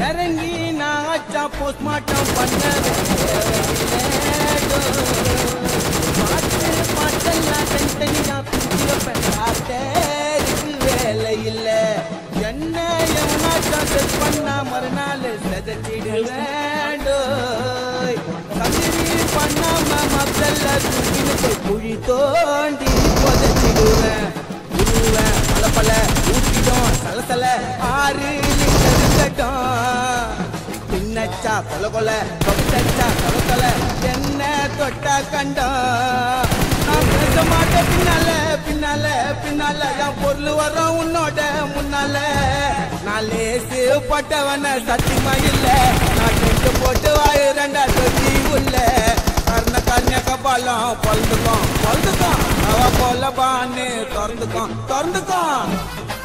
இறங்கி நான் ஆச்சா போஸ்ட்மார்ட்டம் பண்ண பாட்டெல்லாம் தனித்தனியா பிரிச்சு வைப்பேன் காத்தேருக்கு வேலை இல்ல என்ன எவனாச்சா செட் பண்ணா மறுநாள் செதச்சிடுவேன் சந்திரி பண்ணாம மக்கள்ல தூக்கின்னு போய் குழி தோண்டி புதைச்சிடுவேன் உருவேன் பல பல ஊட்டிடும் சலசல 6 லிட்டர் இருக்கட்டும் பின்னச்சா கொல கொல தொட்டச்சா கலக்கல என்ன தொட்டா கண்டம் நான் பேச மாட்டேன் பின்னால பின்னால பின்னால என் பொருள் வரும் உன்னோட முன்னால நான் லேசு பட்டவன சத்தியமா இல்ல நான் டென்ட் போட்டு வாயிரண்டா தொட்டி உள்ள கர்ண கபாலம் பொழுதுக்கும் அவ போல பான்னு திறந்துக்கும்